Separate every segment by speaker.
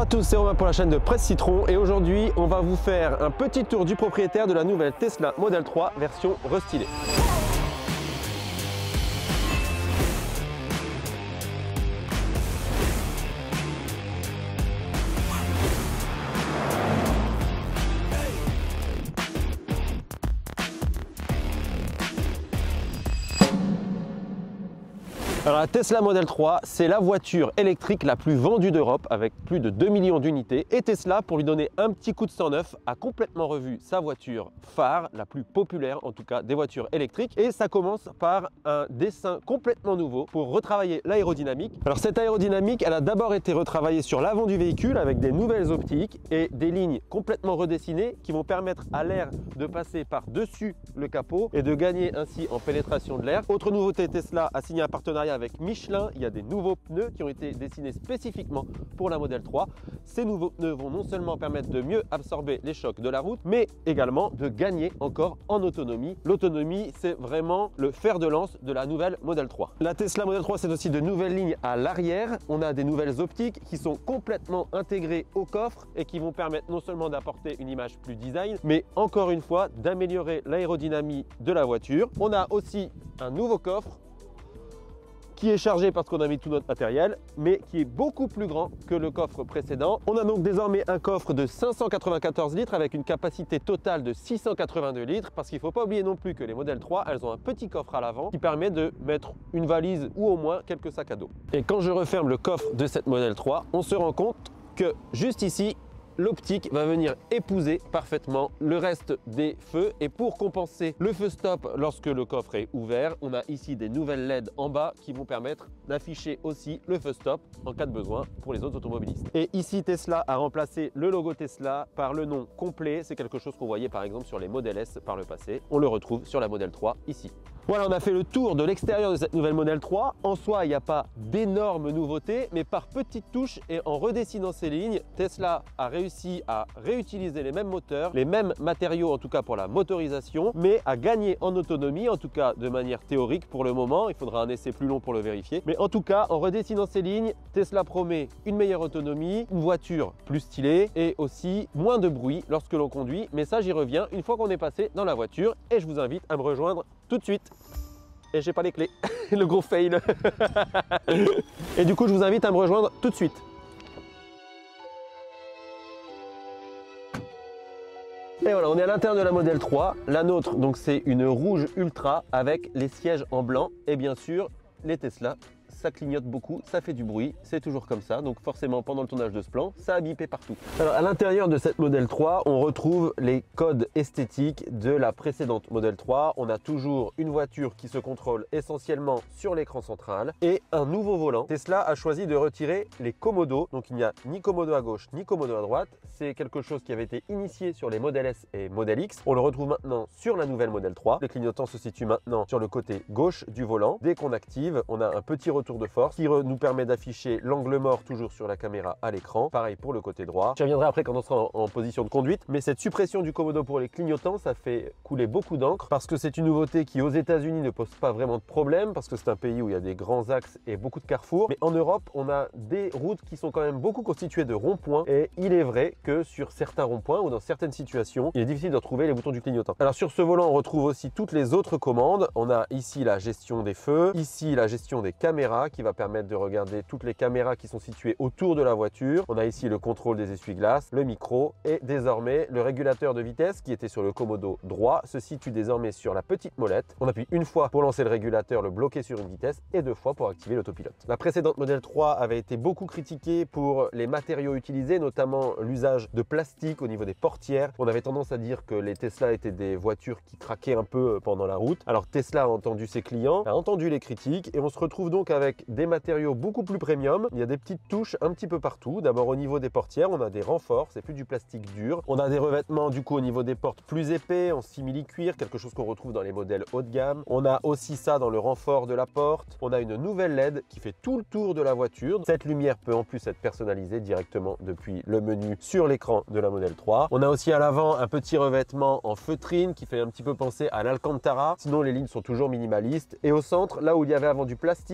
Speaker 1: à tous, c'est Romain pour la chaîne de Presse Citron et aujourd'hui on va vous faire un petit tour du propriétaire de la nouvelle Tesla Model 3 version restylée. Alors la Tesla Model 3, c'est la voiture électrique la plus vendue d'Europe avec plus de 2 millions d'unités. Et Tesla, pour lui donner un petit coup de 109, a complètement revu sa voiture phare, la plus populaire en tout cas des voitures électriques. Et ça commence par un dessin complètement nouveau pour retravailler l'aérodynamique. Alors cette aérodynamique, elle a d'abord été retravaillée sur l'avant du véhicule avec des nouvelles optiques et des lignes complètement redessinées qui vont permettre à l'air de passer par-dessus le capot et de gagner ainsi en pénétration de l'air. Autre nouveauté, Tesla a signé un partenariat avec Michelin. Il y a des nouveaux pneus qui ont été dessinés spécifiquement pour la Model 3. Ces nouveaux pneus vont non seulement permettre de mieux absorber les chocs de la route, mais également de gagner encore en autonomie. L'autonomie, c'est vraiment le fer de lance de la nouvelle Model 3. La Tesla Model 3, c'est aussi de nouvelles lignes à l'arrière. On a des nouvelles optiques qui sont complètement intégrées au coffre et qui vont permettre non seulement d'apporter une image plus design, mais encore une fois d'améliorer l'aérodynamie de la voiture. On a aussi un nouveau coffre qui est chargé parce qu'on a mis tout notre matériel, mais qui est beaucoup plus grand que le coffre précédent. On a donc désormais un coffre de 594 litres avec une capacité totale de 682 litres, parce qu'il ne faut pas oublier non plus que les Model 3, elles ont un petit coffre à l'avant qui permet de mettre une valise ou au moins quelques sacs à dos. Et quand je referme le coffre de cette Model 3, on se rend compte que juste ici, l'optique va venir épouser parfaitement le reste des feux. Et pour compenser le feu stop lorsque le coffre est ouvert, on a ici des nouvelles LED en bas qui vont permettre d'afficher aussi le feu stop en cas de besoin pour les autres automobilistes. Et ici, Tesla a remplacé le logo Tesla par le nom complet. C'est quelque chose qu'on voyait par exemple sur les Model S par le passé. On le retrouve sur la Model 3 ici. Voilà, on a fait le tour de l'extérieur de cette nouvelle Model 3. En soi, il n'y a pas d'énormes nouveautés, mais par petites touches et en redessinant ces lignes, Tesla a réussi à réutiliser les mêmes moteurs, les mêmes matériaux en tout cas pour la motorisation, mais à gagner en autonomie, en tout cas de manière théorique pour le moment. Il faudra un essai plus long pour le vérifier. Mais en tout cas, en redessinant ces lignes, Tesla promet une meilleure autonomie, une voiture plus stylée et aussi moins de bruit lorsque l'on conduit. Mais ça, j'y reviens une fois qu'on est passé dans la voiture et je vous invite à me rejoindre tout de suite. Et j'ai pas les clés, le gros fail. Et du coup, je vous invite à me rejoindre tout de suite. Et voilà, on est à l'intérieur de la Model 3. La nôtre, donc c'est une rouge ultra avec les sièges en blanc. Et bien sûr, les Tesla, ça clignote beaucoup, ça fait du bruit, c'est toujours comme ça. Donc forcément, pendant le tournage de ce plan, ça a bipé partout. Alors à l'intérieur de cette Model 3, on retrouve les codes esthétiques de la précédente Model 3. On a toujours une voiture qui se contrôle essentiellement sur l'écran central et un nouveau volant. Tesla a choisi de retirer les commodos. Donc il n'y a ni commodo à gauche ni commodo à droite. C'est quelque chose qui avait été initié sur les Model S et Model X. On le retrouve maintenant sur la nouvelle Model 3. Les clignotants se situent maintenant sur le côté gauche du volant. Dès qu'on active, on a un petit retour de force qui nous permet d'afficher l'angle mort toujours sur la caméra à l'écran. Pareil pour le côté droit. J'y reviendrai après quand on sera en position de conduite. Mais cette suppression du commodo pour les clignotants, ça fait couler beaucoup d'encre parce que c'est une nouveauté qui aux États-Unis ne pose pas vraiment de problème parce que c'est un pays où il y a des grands axes et beaucoup de carrefours. Mais en Europe, on a des routes qui sont quand même beaucoup constituées de ronds-points et il est vrai que sur certains ronds-points ou dans certaines situations, il est difficile de retrouver les boutons du clignotant. Alors sur ce volant, on retrouve aussi toutes les autres commandes. On a ici la gestion des feux, ici la gestion des caméras qui va permettre de regarder toutes les caméras qui sont situées autour de la voiture. On a ici le contrôle des essuie-glaces, le micro et désormais le régulateur de vitesse qui était sur le commodo droit se situe désormais sur la petite molette. On appuie une fois pour lancer le régulateur, le bloquer sur une vitesse et deux fois pour activer l'autopilote. La précédente Model 3 avait été beaucoup critiquée pour les matériaux utilisés, notamment l'usage de plastique au niveau des portières. On avait tendance à dire que les Tesla étaient des voitures qui craquaient un peu pendant la route. Alors Tesla a entendu ses clients, a entendu les critiques et on se retrouve donc avec des matériaux beaucoup plus premium. Il y a des petites touches un petit peu partout. D'abord au niveau des portières, on a des renforts, c'est plus du plastique dur. On a des revêtements du coup au niveau des portes plus épais en simili-cuir, quelque chose qu'on retrouve dans les modèles haut de gamme. On a aussi ça dans le renfort de la porte. On a une nouvelle LED qui fait tout le tour de la voiture. Cette lumière peut en plus être personnalisée directement depuis le menu sur l'écran de la Model 3. On a aussi à l'avant un petit revêtement en feutrine qui fait un petit peu penser à l'Alcantara. Sinon les lignes sont toujours minimalistes. Et au centre, là où il y avait avant du plastique, où on pouvait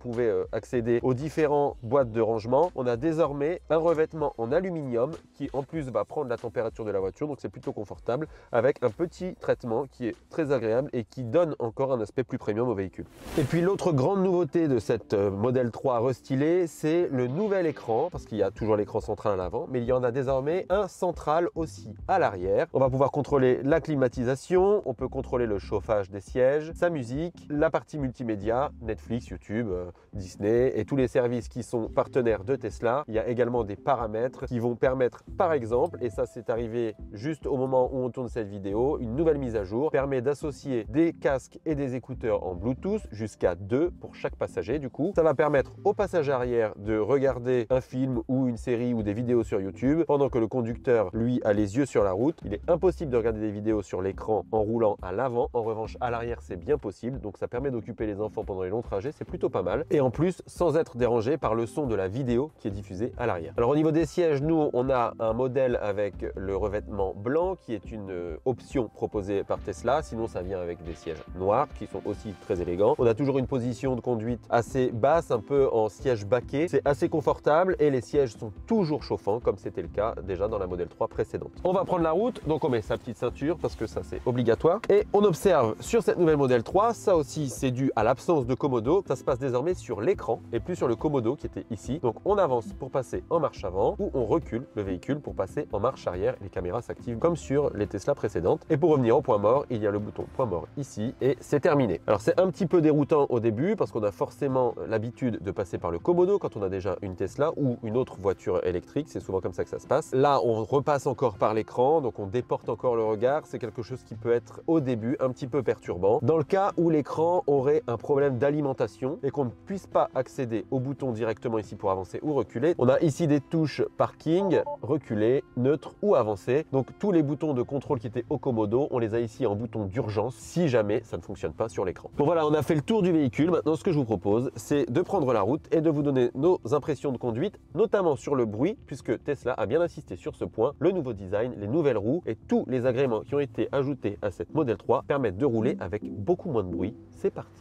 Speaker 1: pouvait accéder aux différentes boîtes de rangement. On a désormais un revêtement en aluminium qui en plus va prendre la température de la voiture, donc c'est plutôt confortable, avec un petit traitement qui est très agréable et qui donne encore un aspect plus premium au véhicule. Et puis l'autre grande nouveauté de cette Model 3 restylée, c'est le nouvel écran, parce qu'il y a toujours l'écran central à l'avant, mais il y en a désormais un central aussi à l'arrière. On va pouvoir contrôler la climatisation, on peut contrôler le chauffage des sièges, sa musique, la partie multimédia, Netflix, YouTube, Disney et tous les services qui sont partenaires de Tesla. Il y a également des paramètres qui vont permettre, par exemple, et ça c'est arrivé juste au moment où on tourne cette vidéo, une nouvelle mise à jour permet d'associer des casques et des écouteurs en Bluetooth, jusqu'à 2 pour chaque passager du coup. Ça va permettre au passager arrière de regarder un film ou une série ou des vidéos sur YouTube pendant que le conducteur, lui, a les yeux sur la route. Il est impossible de regarder des vidéos sur l'écran en roulant à l'avant. En revanche, à l'arrière, c'est bien possible. Donc ça permet d'occuper les enfants pendant les longs trajets. C'est plutôt pas mal. Et en plus, sans être dérangé par le son de la vidéo qui est diffusée à l'arrière. Alors au niveau des sièges, nous, on a un modèle avec le revêtement blanc qui est une option proposée par Tesla. Sinon, ça vient avec des sièges noirs qui sont aussi très élégants. On a toujours une position de conduite assez basse, un peu en siège baquet. C'est assez confortable et les sièges sont toujours chauffants comme c'était le cas déjà dans la Model 3 précédente. On va prendre la route, donc on met sa petite ceinture parce que ça c'est obligatoire. Et on observe sur cette nouvelle Model 3, ça aussi c'est dû à l'absence de commodo. Ça se passe désormais sur l'écran et plus sur le commodo qui était ici. Donc on avance pour passer en marche avant ou on recule le véhicule pour passer en marche arrière. Les caméras s'activent comme sur les Tesla précédentes. Et pour revenir au point mort, il y a le bouton point mort ici et c'est terminé. Alors c'est un petit peu déroutant au début parce qu'on a forcément l'habitude de passer par le commodo quand on a déjà une Tesla ou une autre voiture électrique. C'est souvent comme ça que ça se passe. Là, on repasse encore par l'écran, donc on déporte encore le regard. C'est quelque chose qui peut être au début un petit peu perturbant. Dans le cas où l'écran aurait un problème d'alimentation et qu'on ne puisse pas accéder au bouton directement ici pour avancer ou reculer, on a ici des touches parking, reculer, neutre ou avancer. Donc tous les boutons de contrôle qui étaient au commodo, on les a ici en bouton d'urgence si jamais ça ne fonctionne pas sur l'écran. Bon voilà, on a fait le tour du véhicule. Maintenant, ce que je vous propose, c'est de prendre la route et de vous donner nos impressions de conduite, notamment sur le bruit, puisque Tesla a bien insisté sur ce point. Le nouveau design, les nouvelles roues et tous les agréments qui ont été ajoutés à cette Model 3 permettent de rouler avec beaucoup moins de bruit. C'est parti.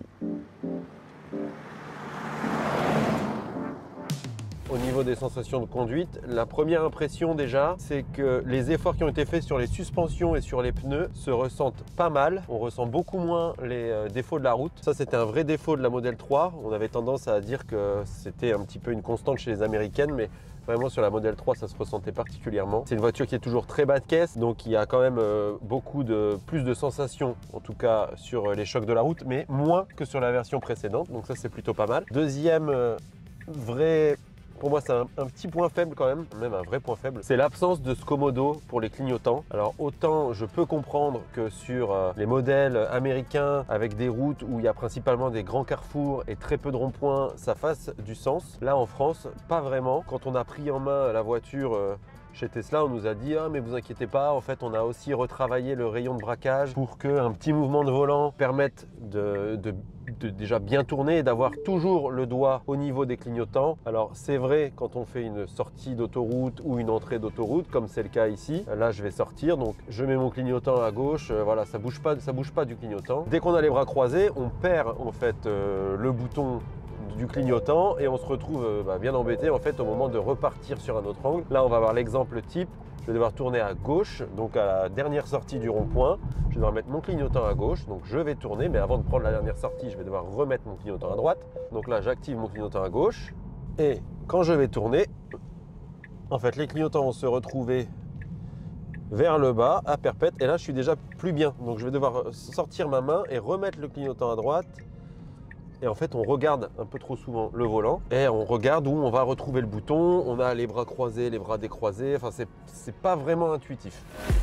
Speaker 1: Au niveau des sensations de conduite, la première impression déjà, c'est que les efforts qui ont été faits sur les suspensions et sur les pneus se ressentent pas mal. On ressent beaucoup moins les défauts de la route. Ça, c'était un vrai défaut de la Model 3. On avait tendance à dire que c'était un petit peu une constante chez les Américaines, mais vraiment sur la Model 3, ça se ressentait particulièrement. C'est une voiture qui est toujours très bas de caisse, donc il y a quand même plus de sensations, en tout cas sur les chocs de la route, mais moins que sur la version précédente. Donc ça, c'est plutôt pas mal. Deuxième vrai... Pour moi, c'est un petit point faible quand même un vrai point faible. C'est l'absence de ce commodo pour les clignotants. Alors autant je peux comprendre que sur les modèles américains avec des routes où il y a principalement des grands carrefours et très peu de ronds-points, ça fasse du sens. Là en France, pas vraiment. Quand on a pris en main la voiture chez Tesla, on nous a dit « Ah mais vous inquiétez pas, en fait on a aussi retravaillé le rayon de braquage pour qu'un petit mouvement de volant permette de déjà bien tourner et d'avoir toujours le doigt au niveau des clignotants. » Alors c'est vrai quand on fait une sortie d'autoroute ou une entrée d'autoroute, comme c'est le cas ici. Là je vais sortir, donc je mets mon clignotant à gauche, voilà, ça bouge pas du clignotant. Dès qu'on a les bras croisés, on perd en fait le bouton du clignotant et on se retrouve bien embêté en fait au moment de repartir sur un autre angle. Là on va voir l'exemple type. Je vais devoir tourner à gauche, donc à la dernière sortie du rond-point. Je vais devoir mettre mon clignotant à gauche, donc je vais tourner, mais avant de prendre la dernière sortie, je vais devoir remettre mon clignotant à droite. Donc là, j'active mon clignotant à gauche. Et quand je vais tourner, en fait, les clignotants vont se retrouver vers le bas, à perpète. Et là, je suis déjà plus bien. Donc je vais devoir sortir ma main et remettre le clignotant à droite. Et en fait, on regarde un peu trop souvent le volant et on regarde où on va retrouver le bouton. On a les bras croisés, les bras décroisés. Enfin, c'est pas vraiment intuitif.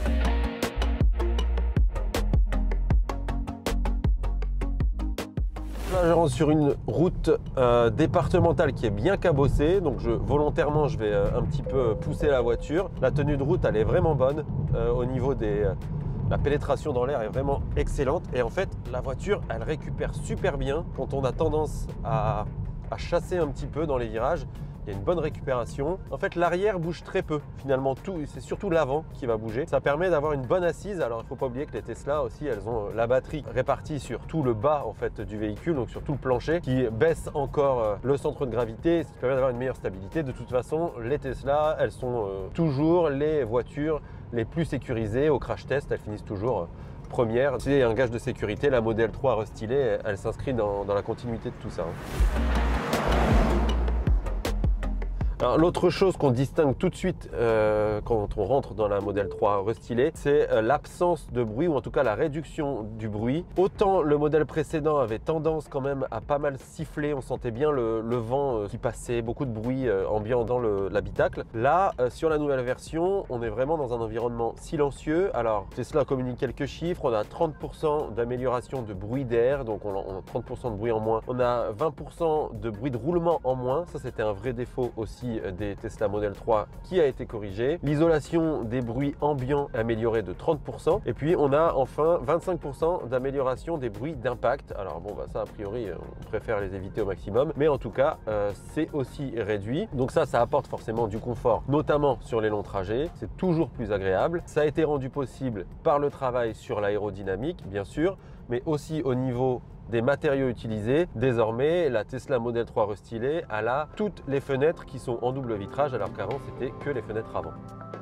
Speaker 1: Là, je rentre sur une route départementale qui est bien cabossée. Donc, volontairement, je vais un petit peu pousser la voiture. La tenue de route, elle est vraiment bonne au niveau des... La pénétration dans l'air est vraiment excellente et en fait la voiture elle récupère super bien quand on a tendance à chasser un petit peu dans les virages. il y a une bonne récupération. En fait, l'arrière bouge très peu. Finalement, c'est surtout l'avant qui va bouger. Ça permet d'avoir une bonne assise. Alors, il ne faut pas oublier que les Tesla aussi, elles ont la batterie répartie sur tout le bas en fait du véhicule, donc sur tout le plancher, qui baisse encore le centre de gravité, ce qui permet d'avoir une meilleure stabilité. De toute façon, les Tesla, elles sont toujours les voitures les plus sécurisées. Au crash test, elles finissent toujours première. C'est un gage de sécurité. La Model 3 restylée, elle s'inscrit dans la continuité de tout ça. L'autre chose qu'on distingue tout de suite quand on rentre dans la Model 3 restylée, c'est l'absence de bruit, ou en tout cas la réduction du bruit. Autant le modèle précédent avait tendance quand même à pas mal siffler, on sentait bien le vent qui passait, beaucoup de bruit ambiant dans l'habitacle. Là, sur la nouvelle version, on est vraiment dans un environnement silencieux. Alors Tesla communique quelques chiffres, on a 30% d'amélioration de bruit d'air, donc on a 30% de bruit en moins. On a 20% de bruit de roulement en moins, ça c'était un vrai défaut aussi des Tesla Model 3 qui a été corrigé. L'isolation des bruits ambiants améliorée de 30%. Et puis on a enfin 25% d'amélioration des bruits d'impact. Alors bon, ça a priori, on préfère les éviter au maximum. Mais en tout cas, c'est aussi réduit. Donc ça apporte forcément du confort, notamment sur les longs trajets. C'est toujours plus agréable. Ça a été rendu possible par le travail sur l'aérodynamique, bien sûr, mais aussi au niveau des matériaux utilisés. Désormais, la Tesla Model 3 restylée, elle a toutes les fenêtres qui sont en double vitrage, alors qu'avant, c'était que les fenêtres avant.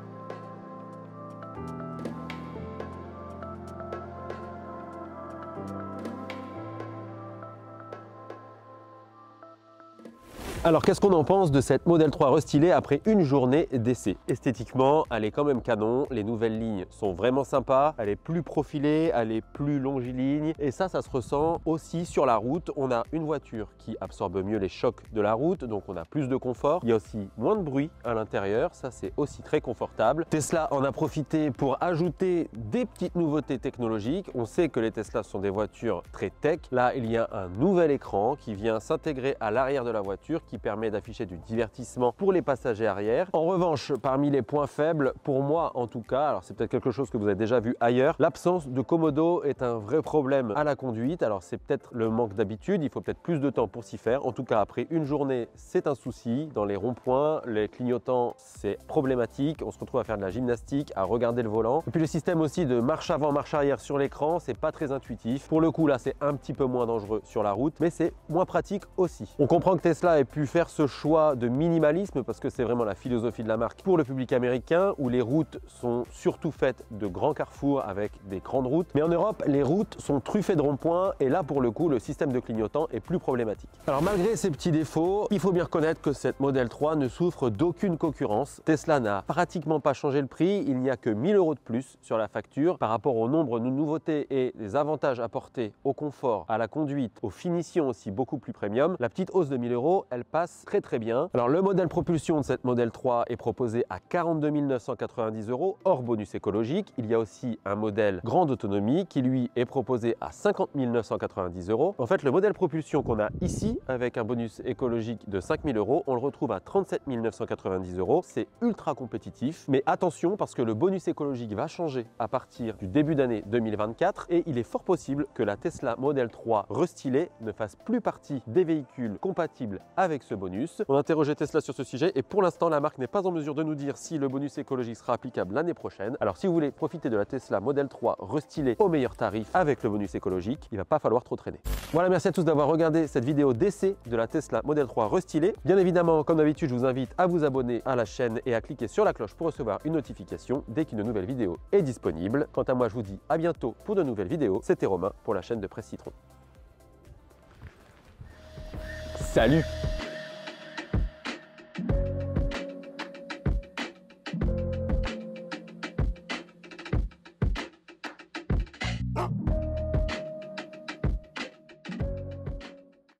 Speaker 1: Alors, qu'est-ce qu'on en pense de cette Model 3 restylée après une journée d'essai? Esthétiquement, elle est quand même canon. Les nouvelles lignes sont vraiment sympas. Elle est plus profilée, elle est plus longiligne. Et ça se ressent aussi sur la route. On a une voiture qui absorbe mieux les chocs de la route, donc on a plus de confort. Il y a aussi moins de bruit à l'intérieur. Ça, c'est aussi très confortable. Tesla en a profité pour ajouter des petites nouveautés technologiques. On sait que les Tesla sont des voitures très tech. Là, il y a un nouvel écran qui vient s'intégrer à l'arrière de la voiture, qui permet d'afficher du divertissement pour les passagers arrière. En revanche, parmi les points faibles, pour moi en tout cas, alors c'est peut-être quelque chose que vous avez déjà vu ailleurs, l'absence de commodo est un vrai problème à la conduite. Alors c'est peut-être le manque d'habitude, il faut peut-être plus de temps pour s'y faire. En tout cas, après une journée, c'est un souci. Dans les ronds-points, les clignotants, c'est problématique. On se retrouve à faire de la gymnastique, à regarder le volant. Et puis le système aussi de marche avant, marche arrière sur l'écran, c'est pas très intuitif. Pour le coup, là, c'est un petit peu moins dangereux sur la route, mais c'est moins pratique aussi. On comprend que Tesla ait pu faire ce choix de minimalisme parce que c'est vraiment la philosophie de la marque pour le public américain, où les routes sont surtout faites de grands carrefours avec des grandes routes. Mais en Europe, les routes sont truffées de ronds-points et là, pour le coup, le système de clignotant est plus problématique. Alors malgré ces petits défauts, il faut bien reconnaître que cette Model 3 ne souffre d'aucune concurrence. Tesla n'a pratiquement pas changé le prix, il n'y a que 1000 € de plus sur la facture par rapport au nombre de nouveautés et des avantages apportés au confort, à la conduite, aux finitions aussi beaucoup plus premium. La petite hausse de 1000 €, elle passe très bien. Alors le modèle propulsion de cette Model 3 est proposé à 42 990 € hors bonus écologique. Il y a aussi un modèle grande autonomie qui lui est proposé à 50 990 €. En fait, le modèle propulsion qu'on a ici avec un bonus écologique de 5000 €, on le retrouve à 37 990 €. C'est ultra compétitif, mais attention parce que le bonus écologique va changer à partir du début d'année 2024 et il est fort possible que la Tesla Model 3 restylée ne fasse plus partie des véhicules compatibles avec ce bonus. On a interrogé Tesla sur ce sujet et pour l'instant, la marque n'est pas en mesure de nous dire si le bonus écologique sera applicable l'année prochaine. Alors si vous voulez profiter de la Tesla Model 3 restylée au meilleur tarif avec le bonus écologique, il ne va pas falloir trop traîner. Voilà, merci à tous d'avoir regardé cette vidéo d'essai de la Tesla Model 3 restylée. Bien évidemment, comme d'habitude, je vous invite à vous abonner à la chaîne et à cliquer sur la cloche pour recevoir une notification dès qu'une nouvelle vidéo est disponible. Quant à moi, je vous dis à bientôt pour de nouvelles vidéos. C'était Romain pour la chaîne de Presse Citron. Salut!